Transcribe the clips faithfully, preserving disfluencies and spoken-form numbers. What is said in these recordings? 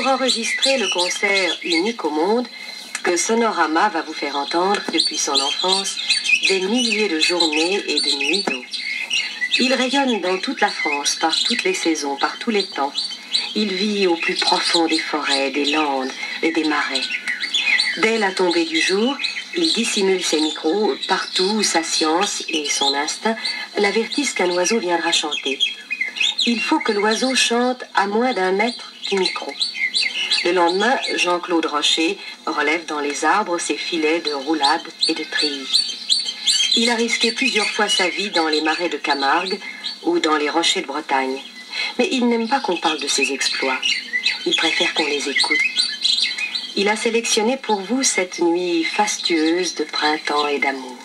pour enregistrer le concert unique au monde que Sonorama va vous faire entendre depuis son enfance des milliers de journées et de nuits d'eau. Il rayonne dans toute la France, par toutes les saisons, par tous les temps. Il vit au plus profond des forêts, des landes et des marais. Dès la tombée du jour, il dissimule ses micros partout où sa science et son instinct l'avertissent qu'un oiseau viendra chanter. Il faut que l'oiseau chante à moins d'un mètre du micro. Le lendemain, Jean-Claude Rocher relève dans les arbres ses filets de roulade et de trilles. Il a risqué plusieurs fois sa vie dans les marais de Camargue ou dans les rochers de Bretagne. Mais il n'aime pas qu'on parle de ses exploits. Il préfère qu'on les écoute. Il a sélectionné pour vous cette nuit fastueuse de printemps et d'amour.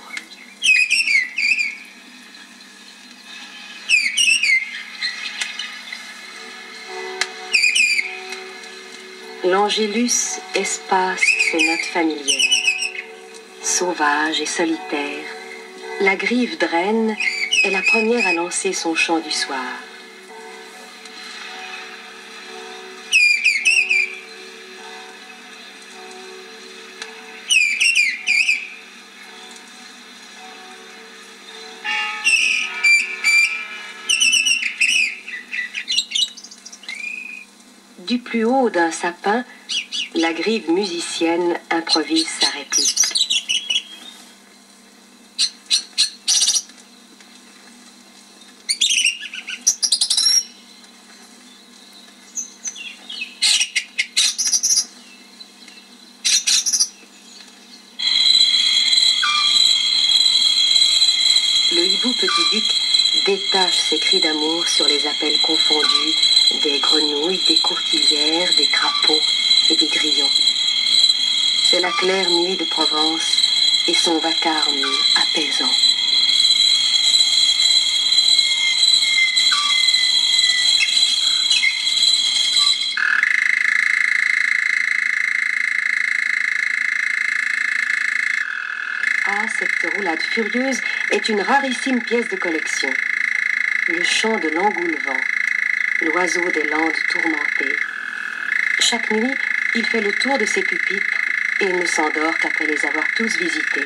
L'Angélus espace ses notes familières. Sauvage et solitaire, la grive draine est la première à lancer son chant du soir. Du plus haut d'un sapin, la grive musicienne improvise sa réplique. Le hibou petit-duc détache ses cris d'amour sur les appels confondus des grenouilles, des courtilières, des crapauds et des grillons. C'est la claire nuit de Provence et son vacarme apaisant. Ah, cette roulade furieuse est une rarissime pièce de collection. Le chant de l'engoulevent, l'oiseau des landes tourmentées. Chaque nuit, il fait le tour de ses pupitres et ne s'endort qu'après les avoir tous visités.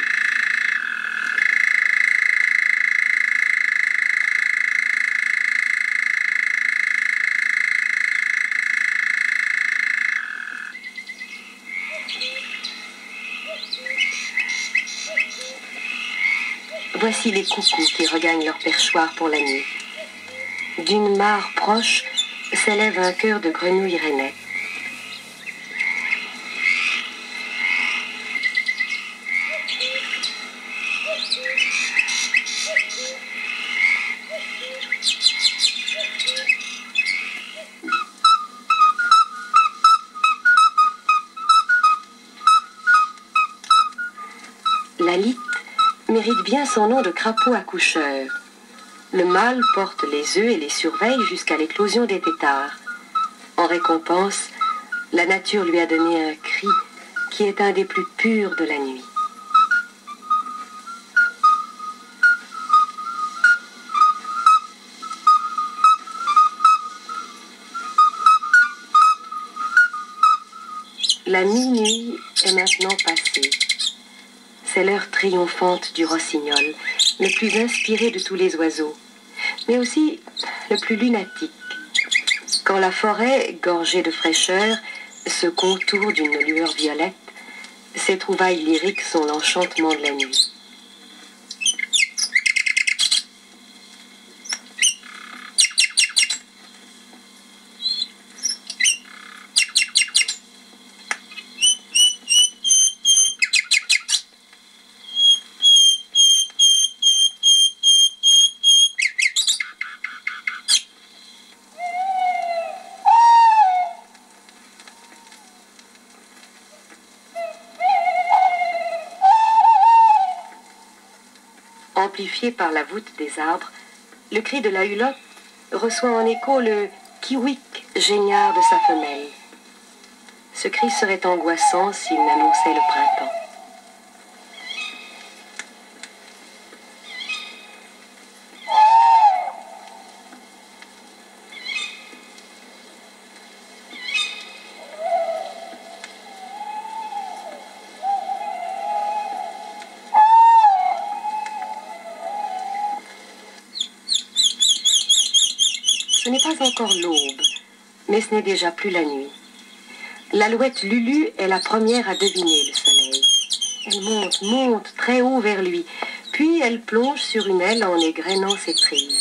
Voici les coucous qui regagnent leur perchoir pour la nuit. D'une mare proche s'élève un chœur de grenouilles rainettes. La lytte mérite bien son nom de crapaud accoucheur. Le mâle porte les œufs et les surveille jusqu'à l'éclosion des têtards. En récompense, la nature lui a donné un cri qui est un des plus purs de la nuit. La minuit est maintenant passée. C'est l'heure triomphante du rossignol, le plus inspiré de tous les oiseaux, mais aussi le plus lunatique. Quand la forêt, gorgée de fraîcheur, se contourne d'une lueur violette, ses trouvailles lyriques sont l'enchantement de la nuit. Amplifié par la voûte des arbres, le cri de la hulotte reçoit en écho le kiwik géniard de sa femelle. Ce cri serait angoissant s'il n'annonçait le printemps. Ce n'est pas encore l'aube, mais ce n'est déjà plus la nuit. L'alouette Lulu est la première à deviner le soleil. Elle monte, monte très haut vers lui, puis elle plonge sur une aile en égrenant ses prises.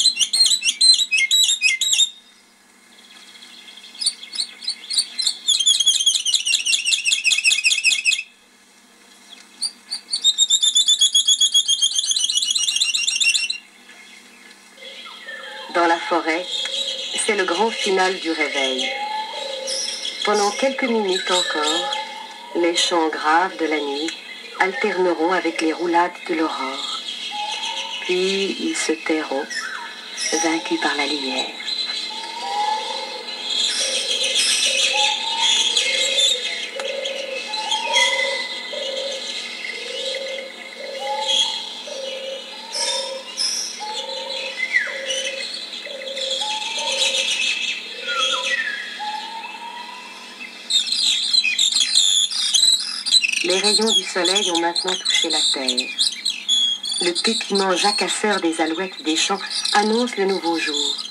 Dans la forêt, c'est le grand final du réveil. Pendant quelques minutes encore, les chants graves de la nuit alterneront avec les roulades de l'aurore. Puis ils se tairont, vaincus par la lumière. Les rayons du soleil ont maintenant touché la terre. Le pétillement jacasseur des alouettes des champs annonce le nouveau jour.